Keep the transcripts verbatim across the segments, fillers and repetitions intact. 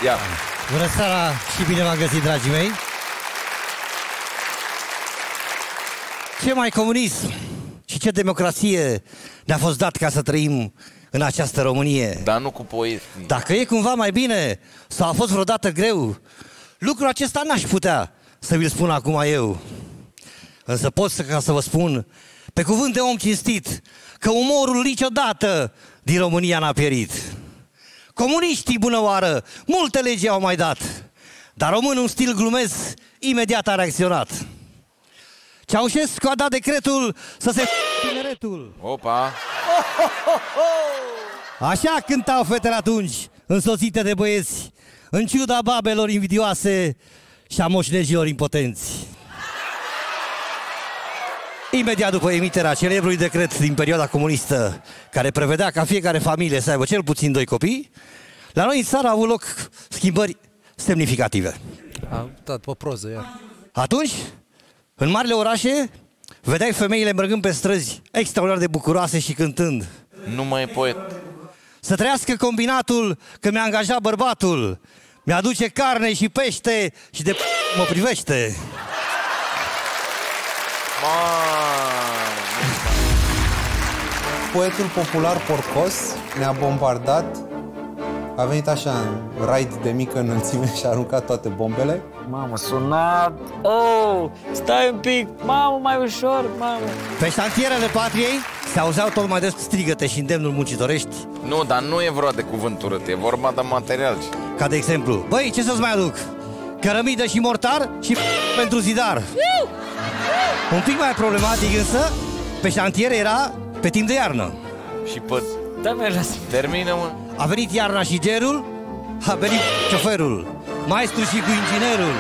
Ia. Bună seara și bine v-am găsit, dragii mei. Ce mai comunism și ce democrație ne-a fost dat ca să trăim în această Românie. Dar nu cu poeții. Dacă e cumva mai bine sau a fost vreodată greu, lucrul acesta n-aș putea să vi-l spun acum eu. Însă pot să, ca să vă spun, pe cuvânt de om cinstit, că umorul niciodată din România n-a pierit. Comuniștii, bună oară, multe legi au mai dat, dar românul în stil glumez imediat a reacționat. Ceaușescu a dat decretul să se f*** tineretul. Opa! Așa cântau fetele atunci, însoțite de băieți, în ciuda babelor invidioase și a moșnegilor impotenți. Imediat după emiterea celebrului decret din perioada comunistă, care prevedea ca fiecare familie să aibă cel puțin doi copii, la noi în țară au avut loc schimbări semnificative. Am dat pe proză, iar. Atunci, în marile orașe, vedeai femeile mergând pe străzi extraordinar de bucuroase și cântând: Nu mai e poet. să trăiască combinatul, că mi-a angajat bărbatul, mi-aduce carne și pește și de p- mă privește. Poetul popular porcos ne-a bombardat. A venit așa în raid de mică înălțime și a aruncat toate bombele. Mamă, sunat! Oh, stai un pic! Mamă, mai ușor, mamă! Pe șantierele patriei se auzeau tot mai des strigăte și îndemnuri muncitorești. Nu, dar nu e vorba de cuvânt urât, e vorba de material. Ca de exemplu: băi, ce să-ți mai aduc? Cărămidă și mortar și pentru zidar. Un pic mai problematic însă, pe șantiere era pe timp de iarnă. Și pe... Da, mă, lasă. Termină, mă. A venit iarna și gerul, a venit șoferul, maestru și cu inginerul.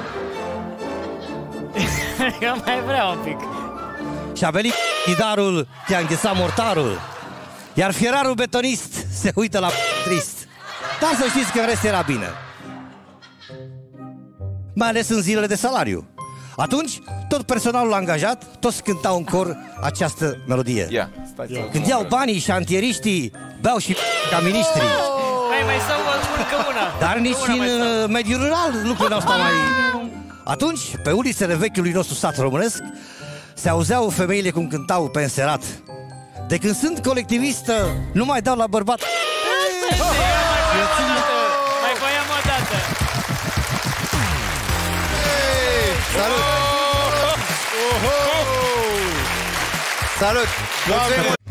Eu mai vreau un pic. Și a venit ghidarul, te-a înghețat mortarul. Iar fierarul betonist se uită la trist. Dar să știți că în rest era bine. Mai ales în zilele de salariu. Atunci, tot personalul angajat, toți cântau în cor această melodie. Ia, stai. Când iau banii, șantieriștii beau și ca miniștrii. Hai, mai să o încă una. Dar nici una în mediul rural lucrurile nu stau mai... Atunci, pe ulițele vechiului nostru sat românesc, se auzeau femeile cum cântau pe înserat: de când sunt colectivistă, nu mai dau la bărbat. Mai voiam o dată. Salut! Salut!